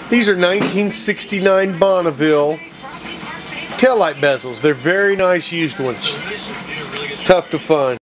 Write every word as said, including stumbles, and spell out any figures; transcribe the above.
These are nineteen sixty-nine Bonneville taillight bezels. They're very nice used ones. Tough to find.